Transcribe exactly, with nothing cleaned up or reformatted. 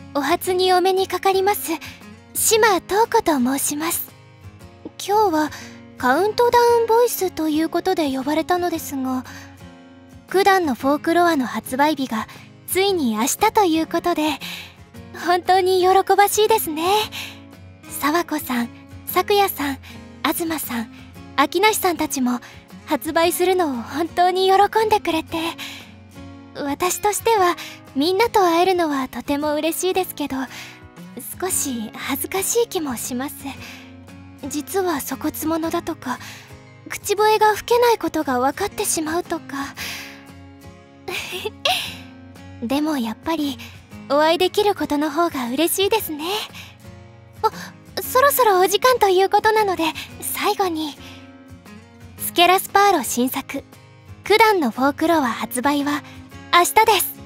お初にお目にかかります。島瞳子と申します。今日はカウントダウンボイスということで呼ばれたのですが、九段のフォークロアの発売日がついに明日ということで、本当に喜ばしいですね。沢子さん、咲夜さん、東さん、秋梨さんたちも発売するのを本当に喜んでくれて、私としてはみんなと会えるのはとても嬉しいですけど、少し恥ずかしい気もします。実は粗骨者だとか、口笛が吹けないことが分かってしまうとかでもやっぱりお会いできることの方が嬉しいですね。あ、そろそろお時間ということなので、最後にスケラスパーロ新作九段のフォークロア発売は明日です。